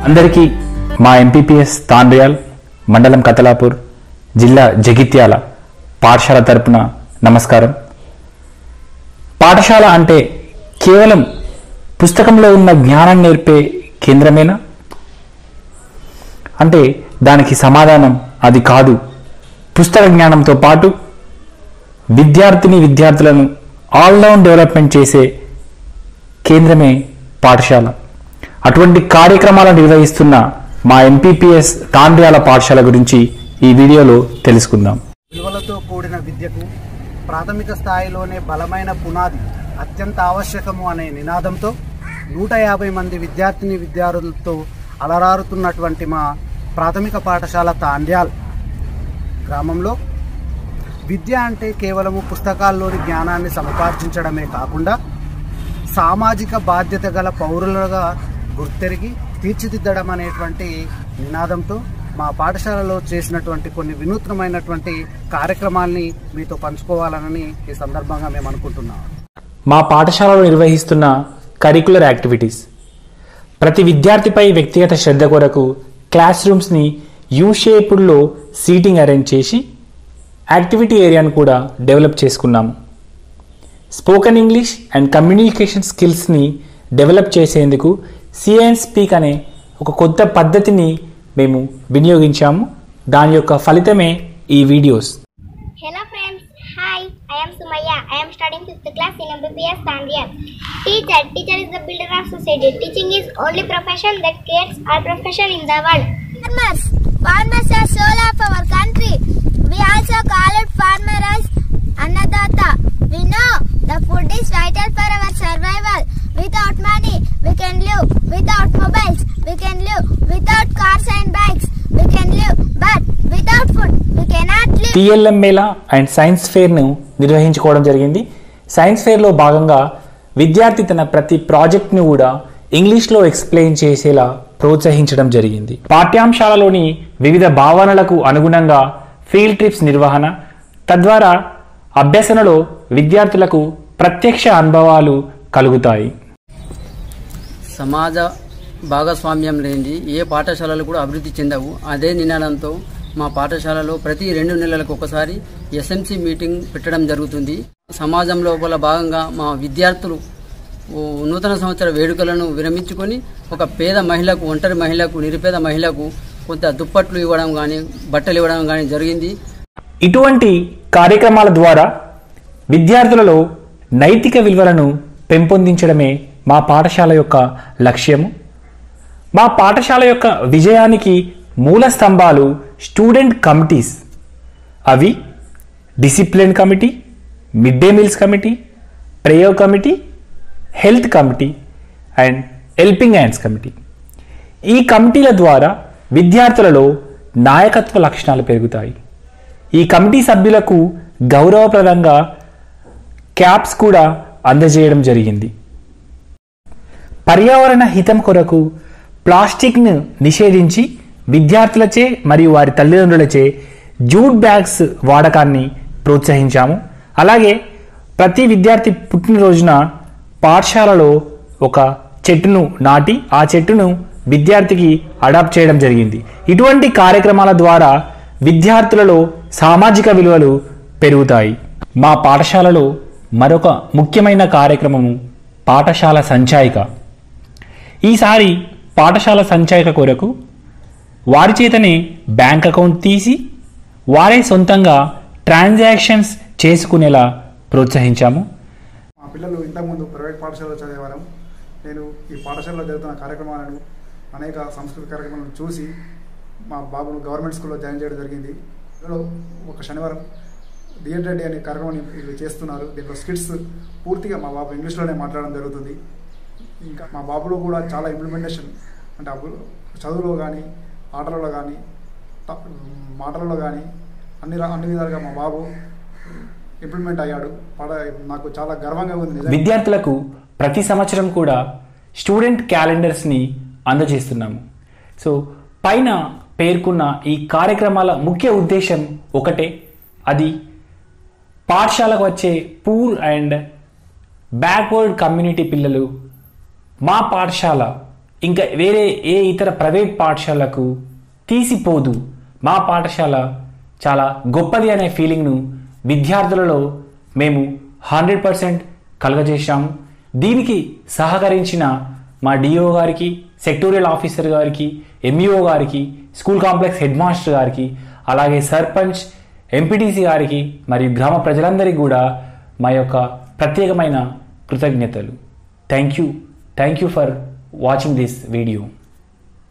అందరికీ మా ఎంపీపీఎస్ తాండ్రియాల్ మండలం కతలాపూర్ జిల్లా జగిత్యాల పాఠశాల తరపున నమస్కారం. పాఠశాల అంటే కేవలం పుస్తకంలో ఉన్న జ్ఞానాన్ని నేర్పే కేంద్రమేనా అంటే దానికి సమాధానం అది కాదు. పుస్తక జ్ఞానంతో పాటు విద్యార్థులను ఆల్రౌండ్ డెవలప్మెంట్ చేసే కేంద్రమే పాఠశాల. అటువంటి కార్యక్రమాలను నిర్వహిస్తున్న మా ఎంపీపీఎస్ తాండ్రియాల పాఠశాల గురించి ఈ వీడియోలో తెలుసుకుందాం. విలువలతో కూడిన విద్యకు ప్రాథమిక స్థాయిలోనే బలమైన పునాది అత్యంత ఆవశ్యకము అనే నినాదంతో 150 మంది విద్యార్థులతో అలరారుతున్నటువంటి మా ప్రాథమిక పాఠశాల తాండ్యాల్ గ్రామంలో విద్య అంటే కేవలము పుస్తకాల్లోని జ్ఞానాన్ని సముపార్జించడమే కాకుండా సామాజిక బాధ్యత గల పౌరులుగా గుర్తెరిగి తీర్చిదిద్దడం అనేటువంటి నినాదంతో మా పాఠశాలలో చేసినటువంటి కొన్ని వినూత్నమైనటువంటి కార్యక్రమాల్ని మీతో పంచుకోవాలని ఈ సందర్భంగా మేము అనుకుంటున్నాం. మా పాఠశాలలో నిర్వహిస్తున్న కరికులర్ యాక్టివిటీస్ ప్రతి విద్యార్థిపై వ్యక్తిగత శ్రద్ధ కొరకు క్లాస్ రూమ్స్ని యూ షేపుల్లో సీటింగ్ అరేంజ్ చేసి యాక్టివిటీ ఏరియాను కూడా డెవలప్ చేసుకున్నాము. స్పోకెన్ ఇంగ్లీష్ అండ్ కమ్యూనికేషన్ స్కిల్స్ని డెవలప్ చేసేందుకు స్పీక్ అనే ఒక కొత్త పద్ధతిని మేము వినియోగించాము. దాని యొక్క ఫలితమే ఈ videos. Hello friends, hi, I am Sumaya. I am studying 5th class in MPPS Tandial. Teacher is the builder of society. Teaching is only profession that creates our profession in the world. Farmers are soul of our country. We also call it farmer as Annadata. We know the food is vital for our survival. Without money, we can live. Without mobiles, we can live. Without cars and bikes, we can live. But without food, we cannot live. TLM mela and science ఫేర్ను నిర్వహించుకోవడం జరిగింది. Science ఫేర్లో భాగంగా విద్యార్థి తన ప్రతి ప్రాజెక్ట్ను కూడా ఇంగ్లీష్లో ఎక్స్ప్లెయిన్ చేసేలా ప్రోత్సహించడం జరిగింది. పాఠ్యాంశాలలోని వివిధ భావనలకు అనుగుణంగా ఫీల్డ్ ట్రిప్స్ నిర్వహణ, తద్వారా అభ్యసనలో విద్యార్థులకు ప్రత్యక్ష అనుభవాలు కలుగుతాయి. సమాజ భాగస్వామ్యం లేనిది ఏ పాఠశాలలు కూడా అభివృద్ధి చెందవు. అదే నినాదంతో మా పాఠశాలలో ప్రతి 2 నెలలకు ఒకసారి ఎస్ఎంసీ మీటింగ్ పెట్టడం జరుగుతుంది. సమాజం లోపల భాగంగా మా విద్యార్థులు నూతన సంవత్సర వేడుకలను విరమించుకొని ఒక పేద మహిళకు, ఒంటరి మహిళకు, నిరుపేద మహిళకు కొంత దుప్పట్లు ఇవ్వడం కానీ, బట్టలు ఇవ్వడం కానీ జరిగింది. ఇటువంటి కార్యక్రమాల ద్వారా విద్యార్థులలో నైతిక విలువలను పెంపొందించడమే మా పాఠశాల యొక్క లక్ష్యము. మా పాఠశాల యొక్క విజయానికి మూల స్తంభాలు స్టూడెంట్ కమిటీస్. అవి discipline committee, mid day meals committee, prayer committee, health committee and helping hands committee. ఈ కమిటీల ద్వారా విద్యార్థులలో నాయకత్వ లక్షణాలు పెరుగుతాయి. ఈ కమిటీ సభ్యులకు గౌరవప్రదంగా క్యాప్స్ కూడా అందజేయడం జరిగింది. పర్యావరణ హితం కొరకు ప్లాస్టిక్ను నిషేధించి విద్యార్థులచే మరియు వారి తల్లిదండ్రులచే జూట్ బ్యాగ్స్ వాడకాన్ని ప్రోత్సహించాము. అలాగే ప్రతి విద్యార్థి పుట్టినరోజున పాఠశాలలో ఒక చెట్టును నాటి ఆ చెట్టును విద్యార్థికి అడాప్ట్ చేయడం జరిగింది. ఇటువంటి కార్యక్రమాల ద్వారా విద్యార్థులలో సామాజిక విలువలు పెరుగుతాయి. మా పాఠశాలలో మరొక ముఖ్యమైన కార్యక్రమము పాఠశాల సంచాయిక. ఈసారి పాఠశాల సంచాయిక కొరకు వారి చేతనే బ్యాంక్ అకౌంట్ తీసి వారే సొంతంగా ట్రాన్సాక్షన్స్ చేసుకునేలా ప్రోత్సహించాము. మా పిల్లలు ఇంతకుముందు ప్రైవేట్ పాఠశాలలో చదివేవారు. నేను ఈ పాఠశాలలో జరుగుతున్న కార్యక్రమాలను, అనేక సాంస్కృతిక కార్యక్రమాలను చూసి మా బాబును గవర్నమెంట్ స్కూల్లో జాయిన్ చేయడం జరిగింది. ఇందులో ఒక శనివారం డిఎడ్ అనే కార్యక్రమాన్ని వీళ్ళు చేస్తున్నారు. దీంట్లో స్కిట్స్ పూర్తిగా మా బాబు ఇంగ్లీష్లోనే మాట్లాడడం జరుగుతుంది. ఇంకా మా బాబులో కూడా చాలా ఇంప్లిమెంటేషన్ అంటే చదువులో కానీ, ఆటలలో కానీ, మాటలలో కానీ అన్ని విధాలుగా మా బాబు ఇంప్లిమెంట్ అయ్యాడు. నాకు చాలా గర్వంగా ఉంది. విద్యార్థులకు ప్రతి సంవత్సరం కూడా స్టూడెంట్ క్యాలెండర్స్ని అందజేస్తున్నాము. సో పైన పేర్కొన్న ఈ కార్యక్రమాల ముఖ్య ఉద్దేశం ఒకటే, అది పాఠశాలకు వచ్చే పూర్ అండ్ బ్యాక్వర్డ్ కమ్యూనిటీ పిల్లలు మా పాఠశాల ఇంకా వేరే ఏ ఇతర ప్రైవేట్ పాఠశాలకు తీసిపోదు. మా పాఠశాల చాలా గొప్పది అనే ఫీలింగ్ను విద్యార్థులలో మేము 100% కలుగజేశాము. దీనికి సహకరించిన మా డిఓ గారికి, సెక్టోరియల్ ఆఫీసర్ గారికి, ఎంఈఓ గారికి, స్కూల్ కాంప్లెక్స్ హెడ్ మాస్టర్ గారికి, అలాగే సర్పంచ్, ఎంపీటీసీ గారికి మరియు గ్రామ ప్రజలందరికీ కూడా మా యొక్క ప్రత్యేకమైన కృతజ్ఞతలు. Thank you for watching this video.